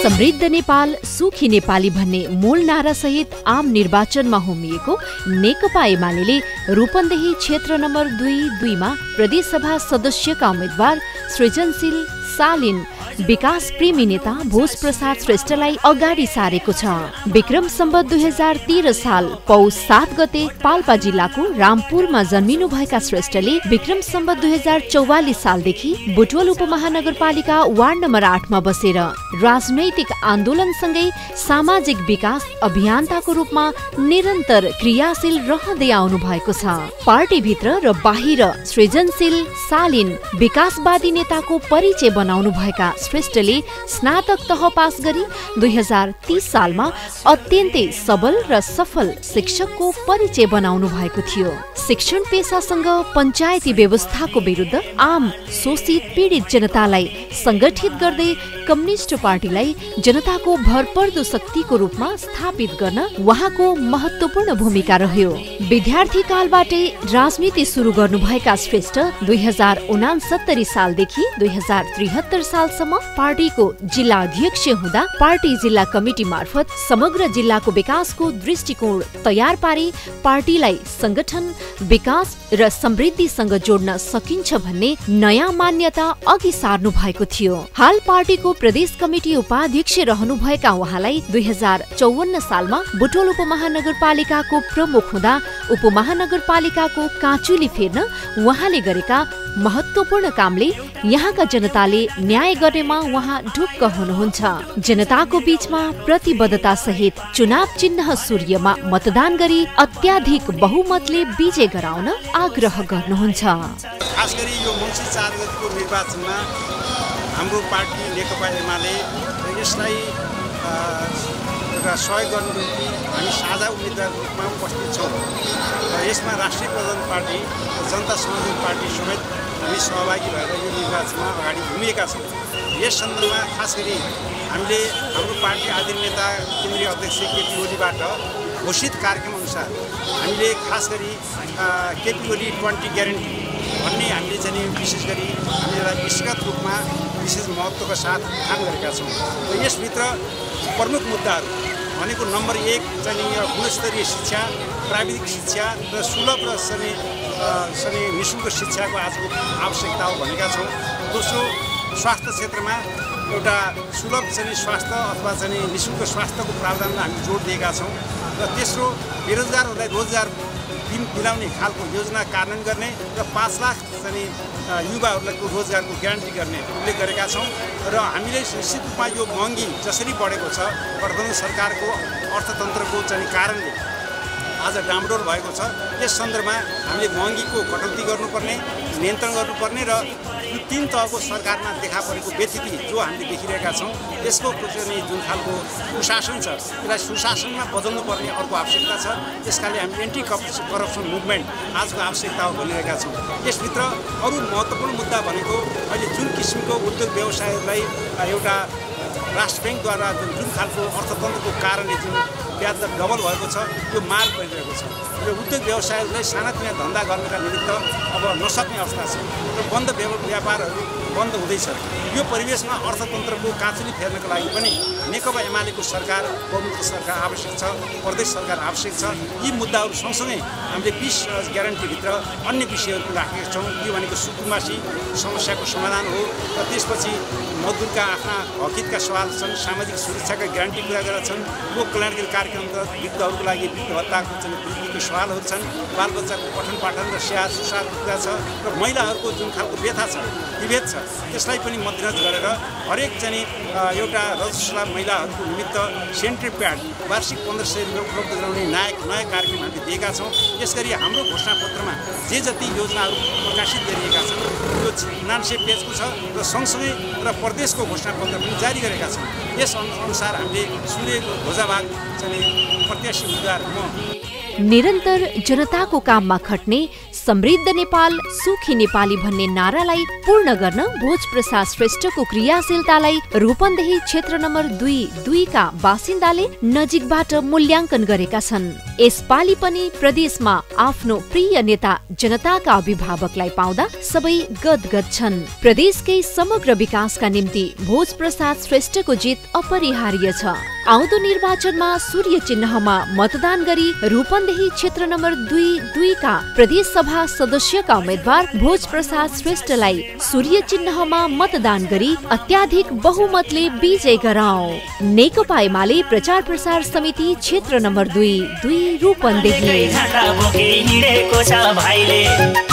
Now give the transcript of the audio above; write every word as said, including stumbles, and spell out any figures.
समृद्ध नेपाल सुखी नेपाली भन्ने मूल नारा सहित आम निर्वाचनमा होमिएको नेकपा एमाले रूपन्देही क्षेत्र नम्बर दुई दुईमा प्रदेशसभा सदस्यका उम्मेद्वार सृजनशील शालीन विकास प्रेमी नेता भोज प्रसाद श्रेष्ठलाई अगाडि सारेको छ। विक्रम सम्वत दुई हजार तेह्र साल पौष सात गते पाल्पा जिल्लाको रामपुरमा जन्मिनु भएका श्रेष्ठले विक्रम सम्वत दुई हजार चौवालिस सालदेखि बुटवल उपमहानगरपालिका वार्ड नम्बर आठमा बसेर राजनैतिक आन्दोलनसँगै सामाजिक विकास अभियन्ताको रूपमा निरन्तर क्रियाशील रहँदै आउनु भएको छ। पार्टीभित्र र बाहिर सृजनशील शालीन विकासवादी नेताको परिचय बनाउनु भएका श्रेष्ठले स्नातक तह पास गरी दुई हजार तीस सालमा अत्यन्तै सबल र सफल शिक्षकको परिचय बनाउनु भएको थियो। शिक्षण पेशासँग पञ्चायती व्यवस्थाको विरुद्ध आम शोषित पीडित जनतालाई संगठित गर्दै कम्युनिस्ट पार्टीलाई जनताको भरपर्दो शक्तिको रूपमा स्थापित गर्न उहाँको महत्त्वपूर्ण भूमिका रह्यो। विद्यार्थी कालबाटै राजनीति सुरु गर्नुभएका श्रेष्ठ दुई हजार उनासत्तरी सालदेखि दुई हजार त्रिहत्तर सालसम्म पार्टीको जिल्ला अध्यक्ष हुँदा पार्टी जिल्ला कमिटी मार्फत समग्र जिल्लाको विकासको दृष्टिकोण तयार पारी पार्टीलाई संगठन विकास र समृद्धिसँग जोड्न सकिन्छ भन्ने नयाँ मान्यता अघि सार्नु भएको थियो। हाल पार्टीको प्रदेश कमिटी उपाध्यक्ष रहनुभएका उहाँलाई दुई हजार चौवन्न सालमा बुटवल उपमहानगरपालिकाको प्रमुख हुँदा उपमहानगरपालिकाको काँचुली फेर्न उहाँले गरेका महत्त्वपूर्ण कामले यहाँका जनताले न्याय गर्नेमा उहाँ ढुक्क हुनुहुन्छ। जनताको बीचमा प्रतिबद्धता सहित चुनाव चिन्ह सूर्यमा मतदान गरी अत्याधिक बहुमतले विजय गराउन आग्रह गर्नुहुन्छ। खास गरी यो मङ्सिर चार गतेको निर्वाचनमा हाम्रो पार्टी नेकपा एमाले यसलाई एउटा सहयोग गर्नुको निम्ति हामी साझा उम्मेदवारको रूपमा उपस्थित छौँ र यसमा राष्ट्रिय प्रधान पार्टी जनता समाजवादी पार्टी समेत हामी सहभागी भएर यो निर्वाचनमा अगाडि घुमिएका छौँ। यस सन्दर्भमा खास गरी हामीले हाम्रो पार्टी आदरणीय नेता केन्द्रीय अध्यक्ष केपी ओलीबाट घोषित कार्यक्रम अनुसार हामीले खास गरी केपी ओली ट्वेन्टी ग्यारेन्टी भन्ने हामीले चाहिँ विशेष गरी हामीलाई विषयगत रूपमा विशेष महत्त्वका साथ काम गरेका छौँ र यसभित्र प्रमुख मुद्दाहरू भनेको नम्बर एक चाहिँ गुणस्तरीय शिक्षा, प्राविधिक शिक्षा र सुलभ र सबै सबै निःशुल्क शिक्षाको आजको आवश्यकता हो भनेका छौँ। दोस्रो, स्वास्थ्य क्षेत्रमा एउटा सुलभ चाहिँ स्वास्थ्य अथवा चाहिँ निःशुल्क स्वास्थ्यको प्रावधानमा हामी जोड दिएका छौँ र तेस्रो, बेरोजगारहरूलाई रोजगार दिन दिलाउने खालको योजना कार्यान्वयन गर्ने र पाँच लाख चाहिँ युवाहरूलाई रोजगारको ग्यारेन्टी गर्ने उल्लेख गरेका छौँ र हामीले निश्चित रूपमा यो महँगी जसरी बढेको छ गठबन्धन सरकारको अर्थतन्त्रको चाहिँ कारणले आज डामडोल भएको छ। यस सन्दर्भमा हामीले महँगीको कटौती गर्नुपर्ने, नियन्त्रण गर्नुपर्ने र यो तीन तहको सरकारमा देखा परेको व्यथिति जो हामीले देखिरहेका छौँ यसको चाहिँ जुन खालको सुशासन छ त्यसलाई सुशासनमा बदल्नु पर्ने अर्को आवश्यकता छ। त्यसकाले हामी एन्टी करप्सन मुभमेन्ट आजको आवश्यकता हो भनिरहेका छौँ। यसभित्र अरू महत्त्वपूर्ण मुद्दा भनेको अहिले जुन किसिमको उद्योग व्यवसायहरूलाई एउटा राष्ट्र ब्याङ्कद्वारा जुन खालको अर्थतन्त्रको कारणले जुन ब्याज दर डबल भएको छ त्यो मार परिरहेको छ र उद्योग व्यवसायहरूलाई सानातिना धन्दा गर्नका निमित्त अब नसक्ने अवस्था छ र बन्द व्यापारहरू बन्द हुँदैछ। यो परिवेशमा अर्थतन्त्रको काँचुली फेर्नको लागि पनि नेकपा एमालेको सरकार बहुमुख सरकार आवश्यक छ, प्रदेश सरकार आवश्यक छ। यी मुद्दाहरू सँगसँगै हामीले बिस ग्यारेन्टीभित्र अन्य विषयहरू राखेका छौँ। यो भनेको सुकुमासी समस्याको समाधान हो र त्यसपछि मजदुरका आफ्ना हकितका सवाल छन्, सामाजिक सुरक्षाका ग्यारेन्टी कुरा गरेका छन्, लोक कल्याणकारी कार्यक्रमका वृद्धहरूको लागि वृद्ध भत्ताको चाहिँ वृद्धिको सवालहरू छन्, बालबच्चाको पठन पाठन र स्याहार सुसारको कुरा छ र महिलाहरूको जुन खालको व्यथा छ विभेद छ त्यसलाई पनि मध्यनजर गरेर हरेक चाहिँ एउटा रजस्वला महिलाहरूको निमित्त सेन्ट्री प्याड वार्षिक पन्ध्र सय रुपियाँ उपलब्ध गराउने नयाँ नयाँ कार्यक्रम हामीले दिएका छौँ। यसगरी हाम्रो घोषणापत्रमा जे जति योजनाहरू प्रकाशित गरिएका छन् यो उनान्सय पेजको छ र सँगसँगै र प्रदेशको घोषणापत्र पनि जारी गरेका छौँ। यस अनुसार हामीले सूर्यको ध्वजाभाग चाहिँ प्रत्याशी उम्मेदवार म निरन्तर जनताको काममा खट्ने समृद्ध नेपाल सुखी नेपाली भन्ने नारालाई पूर्ण गर्न भोजप्रसाद श्रेष्ठको क्रियाशीलतालाई रूपन्देही क्षेत्र नम्बर दुई दुईका बासिन्दाले नजिकबाट मूल्याङ्कन गरेका छन्। यसपालि पनि प्रदेशमा आफ्नो प्रिय नेता जनताका अभिभावकलाई पाउँदा सबै गदगद छन्। प्रदेशकै समग्र विकासका निम्ति भोजप्रसाद श्रेष्ठको जित अपरिहार्य छ। आउँदो निर्वाचनमा सूर्य चिन्हमा मतदान गरी रूपन्देही क्षेत्र नम्बर दुई दुईका प्रदेश सभा सदस्यका उम्मेद्वार भोजप्रसाद श्रेष्ठलाई सूर्य चिन्हमा मतदान गरी अत्याधिक बहुमतले विजय गराऊ। नेकपा एमाले प्रचार प्रसार समिति क्षेत्र नम्बर दुई दुई रूपन्देही।